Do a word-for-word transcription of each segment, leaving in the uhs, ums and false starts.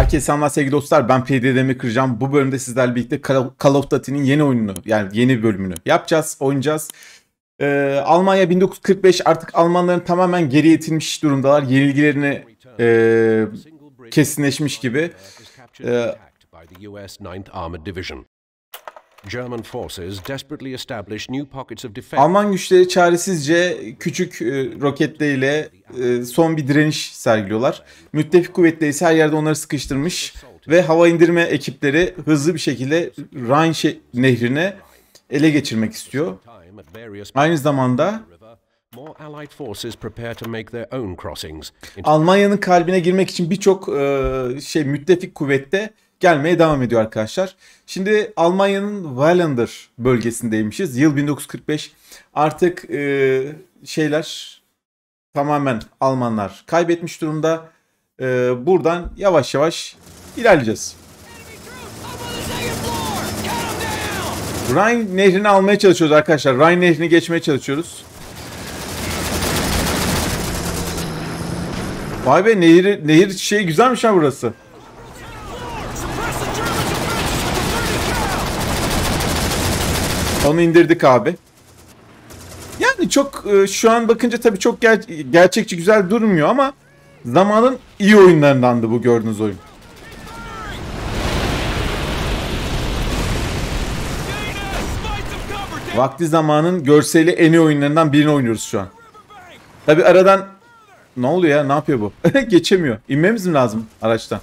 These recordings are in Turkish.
Herkese selamlar sevgili dostlar. Ben P D Demir Kıracağım. Bu bölümde sizlerle birlikte Call of Duty'nin yeni oyununu, yani yeni bölümünü yapacağız, oynayacağız. Ee, Almanya bin dokuz yüz kırk beş, artık Almanların tamamen geri itilmiş durumdalar. Yenilgilerini e, kesinleşmiş gibi. Ee, Alman güçleri çaresizce küçük e, roketleriyle e, son bir direniş sergiliyorlar. Müttefik kuvvetleri ise her yerde onları sıkıştırmış ve hava indirme ekipleri hızlı bir şekilde Rhine nehrini ele geçirmek istiyor. Aynı zamanda Almanya'nın kalbine girmek için birçok e, şey müttefik kuvvette gelmeye devam ediyor arkadaşlar. Şimdi Almanya'nın Wallander bölgesindeymişiz. Yıl bin dokuz yüz kırk beş. Artık e, şeyler tamamen Almanlar kaybetmiş durumda. E, buradan yavaş yavaş ilerleyeceğiz. Rhine nehrini almaya çalışıyoruz arkadaşlar. Rhine nehrini geçmeye çalışıyoruz. Vay be, nehir, nehir şey güzelmiş ha burası. Onu indirdik abi. Yani çok şu an bakınca tabii çok ger gerçekçi güzel durmuyor ama zamanın iyi oyunlarındandı bu gördüğünüz oyun. Vakti zamanın görseli en iyi oyunlarından birini oynuyoruz şu an. Tabii aradan ne oluyor ya? Ne yapıyor bu? Geçemiyor. İnmemiz mi lazım araçtan?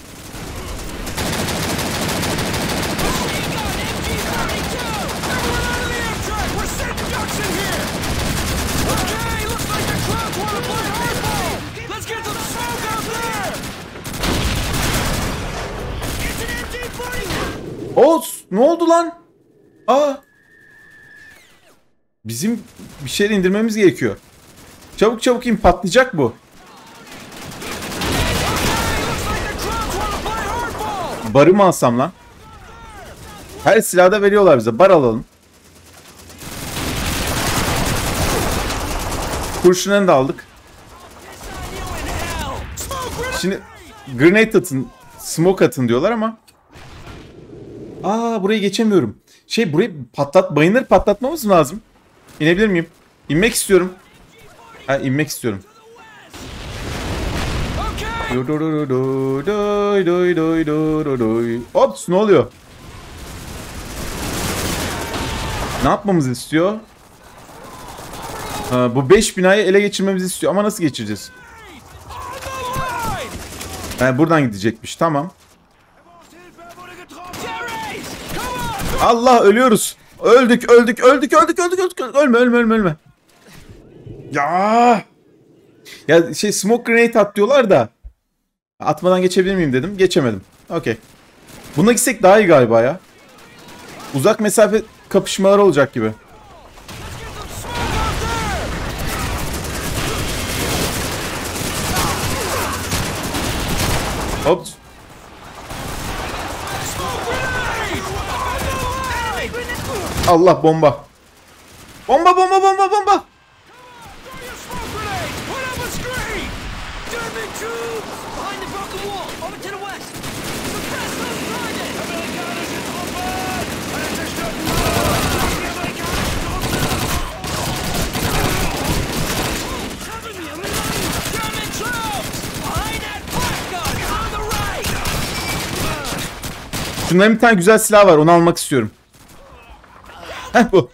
O ne oldu lan? Aa. Bizim bir şey indirmemiz gerekiyor. Çabuk çabuk in, patlayacak bu. Barı mı alsam lan? Her silahda veriyorlar bize. Bar alalım. Kurşunlarını da aldık. Şimdi grenade atın, smoke atın diyorlar ama. Aa, burayı geçemiyorum. Şey, burayı patlat, bayınları patlatmamız mı lazım? İnebilir miyim? İnmek istiyorum. Ha, inmek istiyorum. Ops, ne oluyor? Ne yapmamızı istiyor? Ha, bu beş binayı ele geçirmemizi istiyor ama nasıl geçireceğiz? Yani buradan gidecekmiş, tamam. Allah, ölüyoruz. Öldük, öldük, öldük, öldük, öldük, öldük. Ölme, ölme, ölme, ölme. Ya. Ya şey, smoke grenade at diyorlar da. Atmadan geçebilir miyim dedim. Geçemedim. Okey. Buna gitsek daha iyi galiba ya. Uzak mesafe kapışmalar olacak gibi. Hop. Allah, bomba. Bomba, bomba, bomba, bomba. Şunların bir tane güzel silah var, onu almak istiyorum. Heh, bu.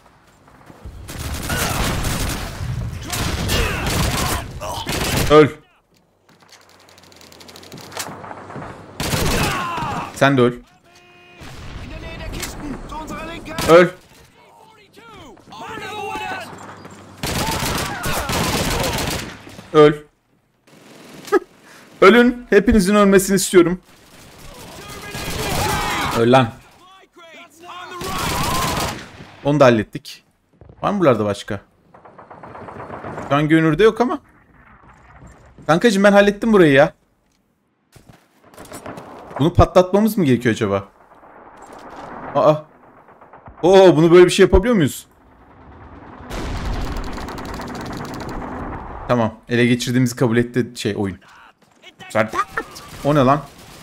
Öl. Sen de öl. Öl. Öl. Ölün. Hepinizin ölmesini istiyorum. Öl lan. Onu da hallettik. Var mı buralarda başka? Şu an görünürde yok ama. Kankacığım, ben hallettim burayı ya. Bunu patlatmamız mı gerekiyor acaba? Aa. Oo, bunu böyle bir şey yapabiliyor muyuz? Tamam. Ele geçirdiğimizi kabul etti şey oyun. O ne lan?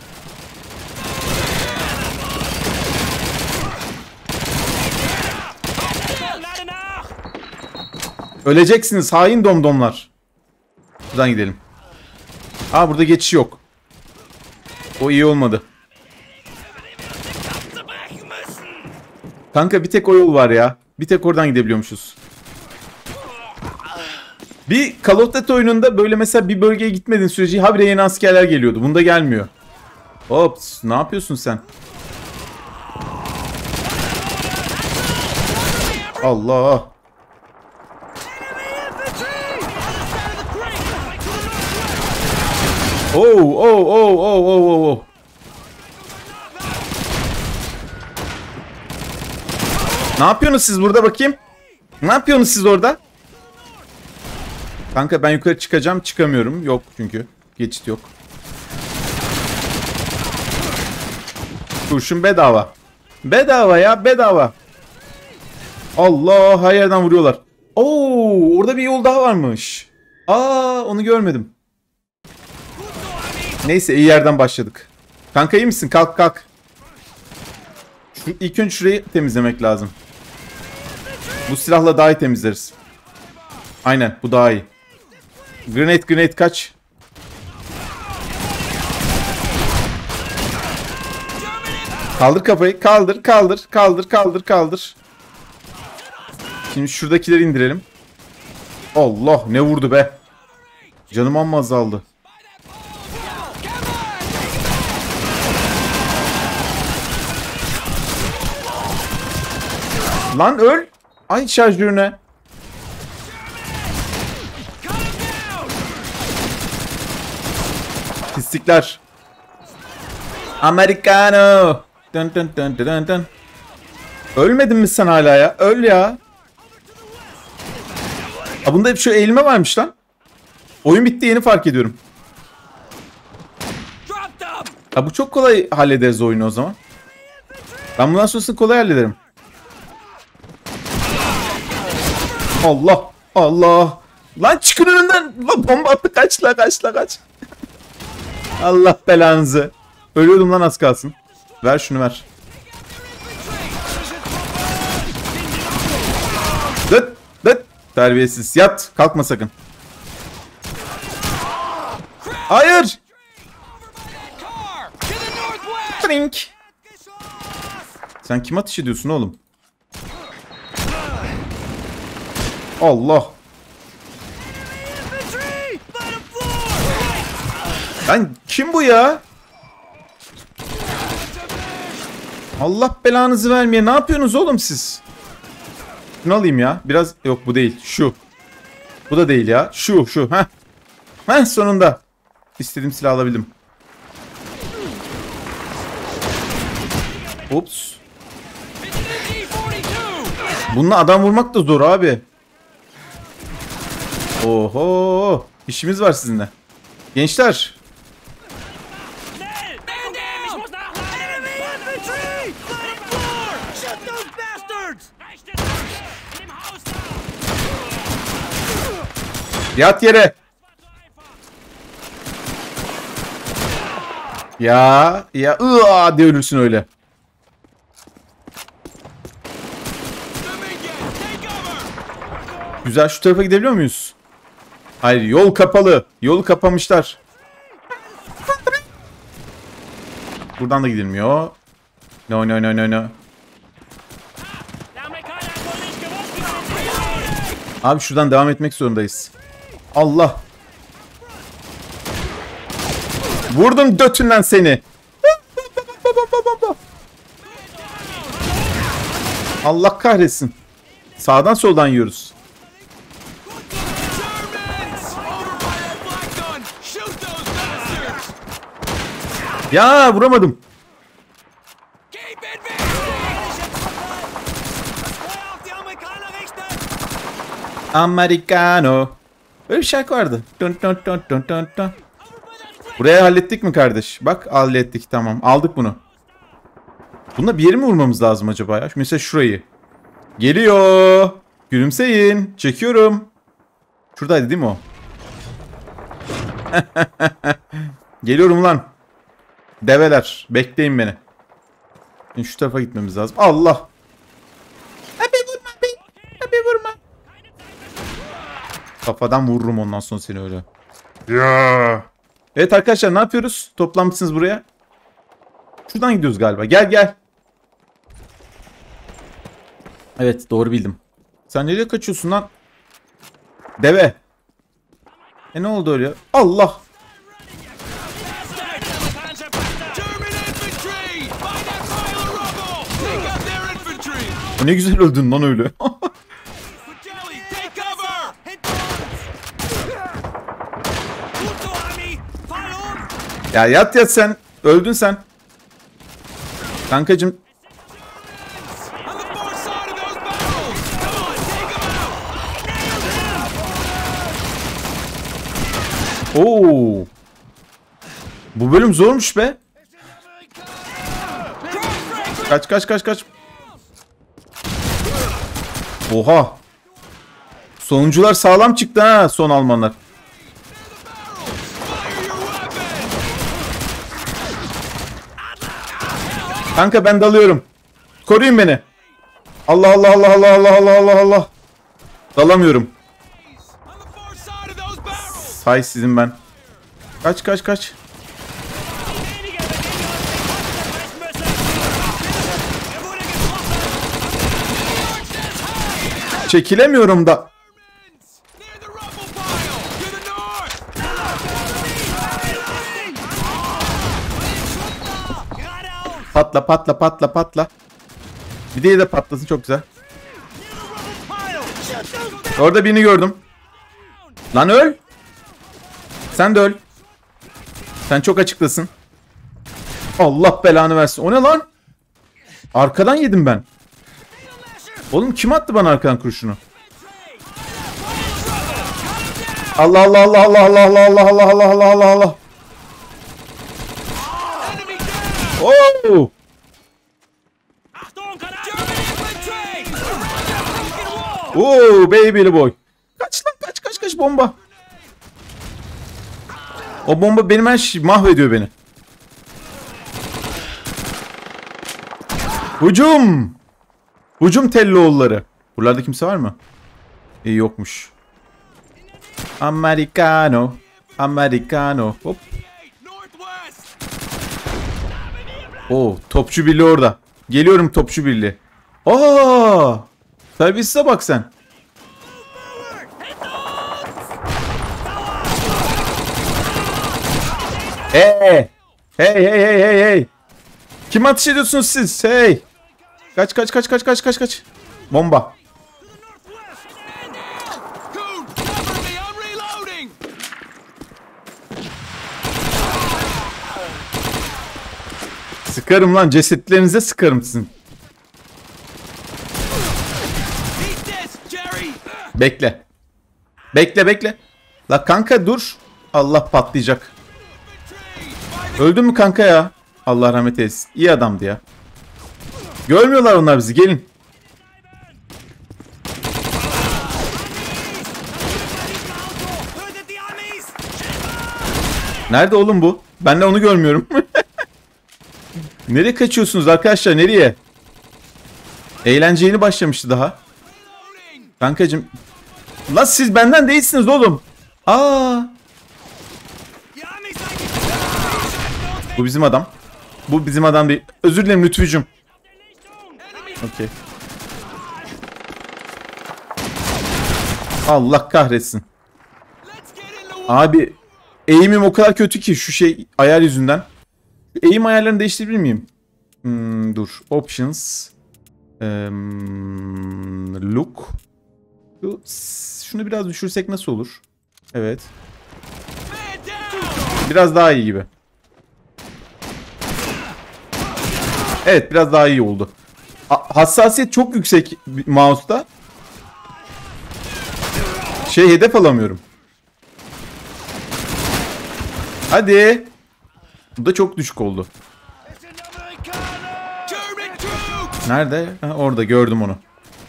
Öleceksiniz hain domdomlar. Buradan gidelim. Aa burada geçiş yok. O iyi olmadı. Kanka bir tek o yol var ya. Bir tek oradan gidebiliyormuşuz. Bir Call of Duty oyununda böyle mesela bir bölgeye gitmediğin sürece habire yeni askerler geliyordu. Bunda gelmiyor. Ops, ne yapıyorsun sen? Allah. Oh, oh, oh, oh, oh, oh. Ne yapıyorsunuz siz burada bakayım? Ne yapıyorsunuz siz orada? Kanka ben yukarı çıkacağım, çıkamıyorum. Yok çünkü. Geçit yok. Kurşun bedava. Bedava ya, bedava. Allah, her yerden vuruyorlar. Oo, orada bir yol daha varmış. Aa, onu görmedim. Neyse, iyi yerden başladık. Kanka iyi misin? Kalk kalk. Şu, ilk önce şurayı temizlemek lazım. Bu silahla daha iyi temizleriz. Aynen, bu daha iyi. Grenade grenade kaç. Kaldır kafayı. Kaldır kaldır kaldır kaldır kaldır. Şimdi şuradakileri indirelim. Allah, ne vurdu be. Canım amma azaldı. Lan öl. Ay şarjörüne. Pislikler. Americano. Dun dun dun dun dun. Ölmedin mi sen hala ya? Öl ya. Ha, bunda hep şu eğilme varmış lan. Oyun bitti, yeni fark ediyorum. Ha, bu çok kolay hallederiz oyunu o zaman. Ben bundan sonrasını kolay hallederim. Allah Allah. Lan çıkın önünden. Lan bomba attı, kaç la kaç la kaç. Allah belanızı. Ölüyordum lan az kalsın. Ver şunu ver. Dıt dıt. Terbiyesiz. Yat. Kalkma sakın. Hayır. Trink. Sen kim ateş ediyorsun oğlum? Allah. Lan kim bu ya? Allah belanızı vermeye. Ne yapıyorsunuz oğlum siz? Şunu alayım ya. Biraz yok, bu değil. Şu. Bu da değil ya. Şu şu. Heh. Heh, sonunda. İstediğim silahı alabildim. Ups. Bununla adam vurmak da zor abi. Oho. İşimiz var sizinle. Gençler. Yat yere. Ya ya ıaa diye ölürsün öyle. Güzel, şu tarafa gidebiliyor muyuz? Hayır, yol kapalı. Yolu kapamışlar. Buradan da gidilmiyor. No no no no no. Abi şuradan devam etmek zorundayız. Allah. Vurdum dötünden seni. Allah kahretsin. Sağdan soldan yiyoruz. Ya vuramadım. Americano. Öyle bir şarkı vardı. Dun dun dun dun dun dun. Buraya hallettik mi kardeş? Bak hallettik, tamam. Aldık bunu. Bunda bir yeri mi vurmamız lazım acaba ya? Mesela şurayı. Geliyor. Gülümseyin. Çekiyorum. Şuradaydı değil mi o? Geliyorum lan. Develer. Bekleyin beni. Şimdi şu tarafa gitmemiz lazım. Allah. Abi vurma be. Abi vurma. Kafadan vururum ondan sonra seni öyle. Ya. Evet arkadaşlar ne yapıyoruz? Toplanmışsınız buraya. Şuradan gidiyoruz galiba. Gel gel. Evet doğru bildim. Sen nereye kaçıyorsun lan? Deve. E ne oldu öyle? Allah. O ne güzel öldün lan öyle. Ya yat yat sen. Öldün sen. Kankacım. Oo. Bu bölüm zormuş be. Kaç kaç kaç kaç. Oha. Sonuncular sağlam çıktı ha, son Almanlar. Kanka ben dalıyorum. Koruyun beni. Allah Allah Allah Allah Allah Allah Allah Allah. Dalamıyorum. Hay sizin ben. Kaç kaç kaç. Çekilemiyorum da. Patla patla patla patla. Bir de de patlasın, çok güzel. Orada birini gördüm. Lan öl. Sen de öl. Sen çok açıklasın. Allah belanı versin. O ne lan? Arkadan yedim ben. Oğlum kim attı bana arkadan kurşunu? Allah Allah Allah Allah Allah Allah Allah Allah Allah Allah Allah Allah. Oo! Oo baby boy. Kaç lan kaç kaç kaç bomba. O bomba benim her şeyi mahvediyor beni. Hücum. Hücum Telloğulları. Buralarda kimse var mı? İyi yokmuş. Americano. Americano. Hop. Oo, topçu birliği orada. Geliyorum topçu birliği. Aa! Servise bak sen. Hey! Hey hey hey hey hey. Kim ateş ediyorsunuz siz? Hey! Kaç kaç kaç kaç kaç kaç kaç. Bomba. Sıkarım lan, cesetlerinize sıkarım sizin. Bekle. Bekle bekle. La kanka dur. Allah patlayacak. Öldün mü kanka ya? Allah rahmet eylesin. İyi adamdı ya. Görmüyorlar onlar bizi, gelin. Nerede oğlum bu? Ben de onu görmüyorum. Nereye kaçıyorsunuz arkadaşlar, nereye? Eğlence yeni başlamıştı daha. Kankacım. Lan siz benden değilsiniz oğlum. Aa. Bu bizim adam. Bu bizim adam değil. Özür dilerim Lütfücüm. Okey. Allah kahretsin. Abi eğimim o kadar kötü ki şu şey ayar yüzünden. Eğim ayarlarını değiştirebilir miyim? Hmm, dur. Options. Um, look. Şunu biraz düşürsek nasıl olur? Evet. Biraz daha iyi gibi. Evet, biraz daha iyi oldu. Hassasiyet çok yüksek mouse'da. Şey, hedef alamıyorum. Hadi. Bu da çok düşük oldu. Nerede? Ha, orada gördüm onu.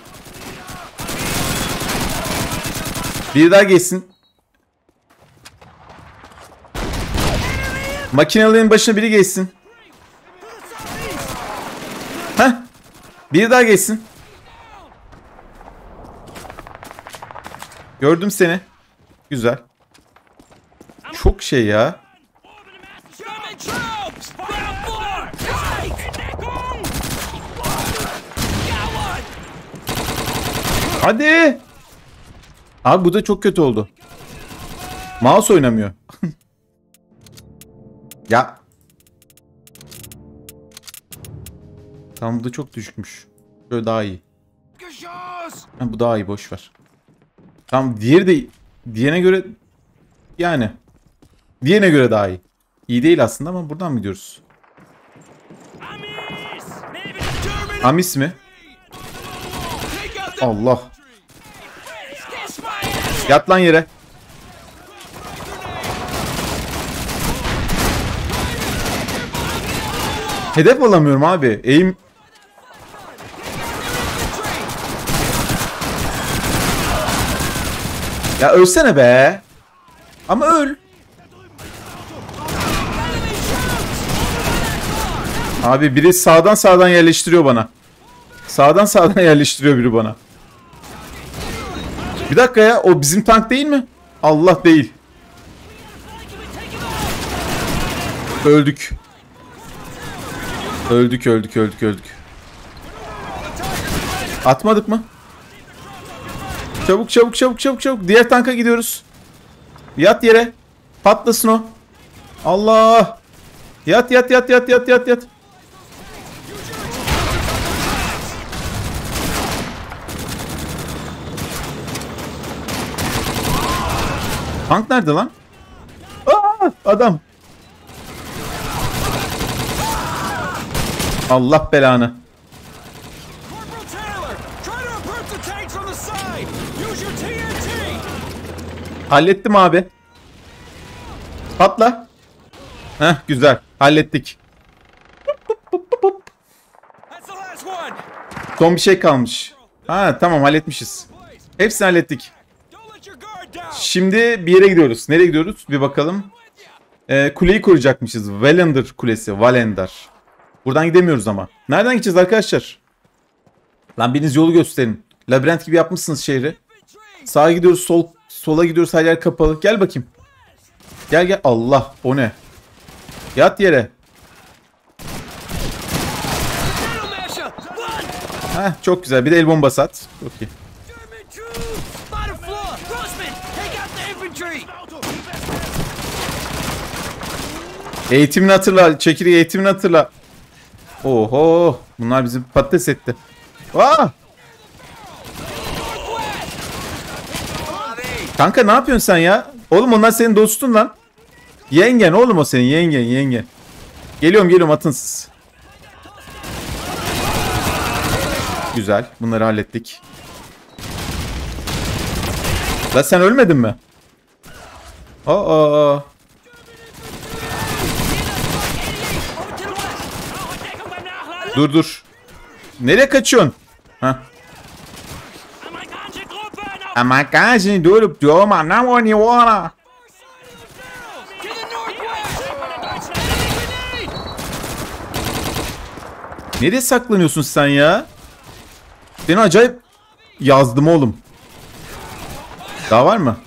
Bir daha geçsin. Makinelerin başına biri geçsin. Heh. Bir daha geçsin. Gördüm seni. Güzel. Çok şey ya. Hadi. Abi bu da çok kötü oldu. Mouse oynamıyor. Ya. Tamam bu da çok düşükmüş. Böyle daha iyi. Ha, bu daha iyi, boş ver. Tamam diğeri de diğerine göre yani diğerine göre daha iyi. İyi değil aslında ama buradan mı gidiyoruz? Amis mi? Allah. Yat lan yere. Hedef alamıyorum abi. Eğim. Ya ölsene be. Ama öl. Abi biri sağdan sağdan yerleştiriyor bana. Sağdan sağdan yerleştiriyor biri bana. Bir dakika ya, o bizim tank değil mi? Allah değil. Öldük. Öldük öldük öldük öldük. Atmadık mı? Çabuk çabuk çabuk çabuk çabuk. Diğer tanka gidiyoruz. Yat yere. Patlasın o. Allah. Yat yat yat yat yat yat yat. Tank nerede lan? Aa, adam. Allah belanı. Hallettim abi. Patla. Heh, güzel. Hallettik. Son bir şey kalmış. Ha tamam, halletmişiz. Hepsini hallettik. Şimdi bir yere gidiyoruz. Nereye gidiyoruz? Bir bakalım. Ee, kuleyi koruyacakmışız. Valender Kulesi. Valender. Buradan gidemiyoruz ama. Nereden gideceğiz arkadaşlar? Lan biriniz yolu gösterin. Labirent gibi yapmışsınız şehri. Sağa gidiyoruz, sol sola gidiyoruz, her yer kapalı. Gel bakayım. Gel gel. Allah, o ne? Yat yere. Heh, çok güzel. Bir de el bombası at. Çok iyi. Eğitimini hatırla. Çekirge eğitimini hatırla. Oho. Bunlar bizi patates etti. Aa! Kanka ne yapıyorsun sen ya? Oğlum onlar senin dostun lan. Yengen oğlum o senin. Yengen yengen. Geliyorum geliyorum, atın siz. Güzel. Bunları hallettik. La sen ölmedin mi? Aa. Dur dur. Nereye kaçıyorsun? Hah. Amerikancı durup durma. Ne oynuyor? Nereye saklanıyorsun sen ya? Seni acayip yazdım oğlum. Daha var mı?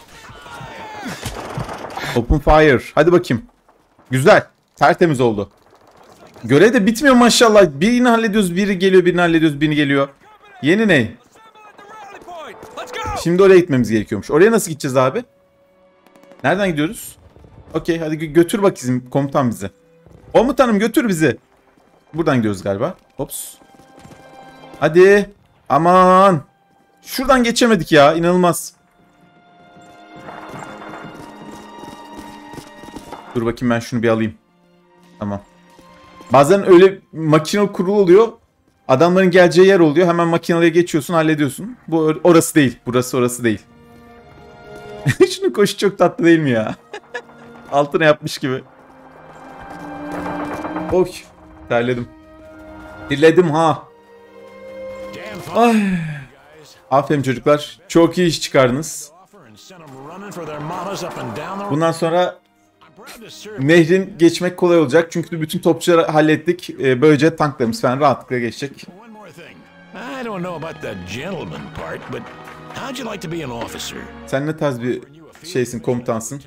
Open fire. Hadi bakayım. Güzel. Tertemiz oldu. Görev de bitmiyor maşallah. Birini hallediyoruz, biri geliyor, birini hallediyoruz, birini geliyor. Yeni ne? Şimdi oraya gitmemiz gerekiyormuş. Oraya nasıl gideceğiz abi? Nereden gidiyoruz? Okey, hadi götür bak bizim komutan bizi. Komutanım götür bizi. Buradan gidiyoruz galiba. Hops. Hadi. Aman. Şuradan geçemedik ya. İnanılmaz. Dur bakayım, ben şunu bir alayım. Tamam. Bazen öyle makinalı kurulu oluyor. Adamların geleceği yer oluyor. Hemen makinalıya geçiyorsun, hallediyorsun. Bu orası değil. Burası orası değil. Şunun koşu çok tatlı değil mi ya? Altına yapmış gibi. Oy. Terledim. Terledim ha. Ay. Aferin çocuklar. Çok iyi iş çıkardınız. Bundan sonra nehrin geçmek kolay olacak. Çünkü bütün topçuları hallettik. Ee, böylece tanklarımız falan rahatlıkla geçecek. Sen ne tarz bir şeysin, komutansın.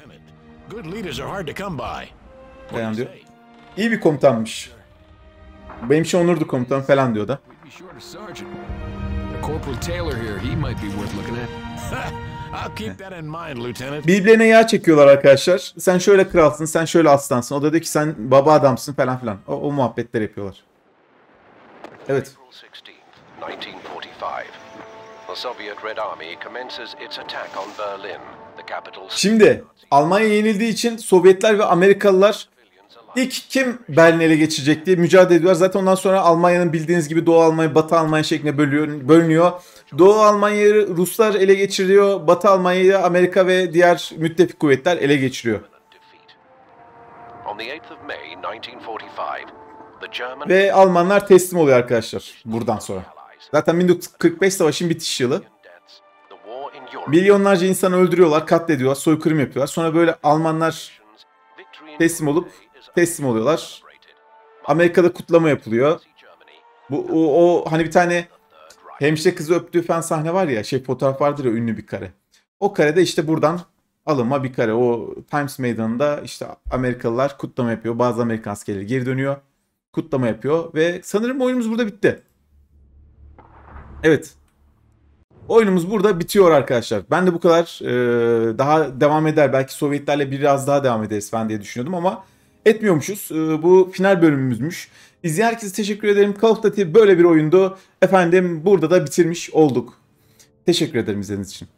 Falan diyor. İyi bir komutanmış. Benim için onurdu komutan falan diyor da. Birbirlerine yağ çekiyorlar arkadaşlar. Sen şöyle kralsın, sen şöyle aslansın. O da diyor ki sen baba adamsın falan filan. O, o muhabbetler yapıyorlar. Evet. Şimdi Almanya yenildiği için Sovyetler ve Amerikalılar ilk kim Berlin'i ele geçirecek diye mücadele ediyorlar. Zaten ondan sonra Almanya'nın bildiğiniz gibi Doğu Almanya, Batı Almanya şeklinde bölüyor, bölünüyor. Doğu Almanya'yı Ruslar ele geçiriyor. Batı Almanya'yı Amerika ve diğer müttefik kuvvetler ele geçiriyor. Ve Almanlar teslim oluyor arkadaşlar buradan sonra. Zaten bin dokuz yüz kırk beş savaşın bitiş yılı. Milyonlarca insanı öldürüyorlar, katlediyorlar, soykırım yapıyorlar. Sonra böyle Almanlar teslim olup teslim oluyorlar. Amerika'da kutlama yapılıyor. Bu o, o hani bir tane hemşire kızı öptüğü falan sahne var ya, şey fotoğraf vardır ya, ünlü bir kare. O karede işte buradan alınma bir kare. O Times Meydanı'nda işte Amerikalılar kutlama yapıyor. Bazı Amerikan askerleri geri dönüyor. Kutlama yapıyor ve sanırım oyunumuz burada bitti. Evet. Oyunumuz burada bitiyor arkadaşlar. Ben de bu kadar e, daha devam eder. Belki Sovyetlerle biraz daha devam ederiz falan diye düşünüyordum ama etmiyormuşuz. E, bu final bölümümüzmüş. İzleyen herkese teşekkür ederim. Call of Duty böyle bir oyundu. Efendim burada da bitirmiş olduk. Teşekkür ederim izlediğiniz için.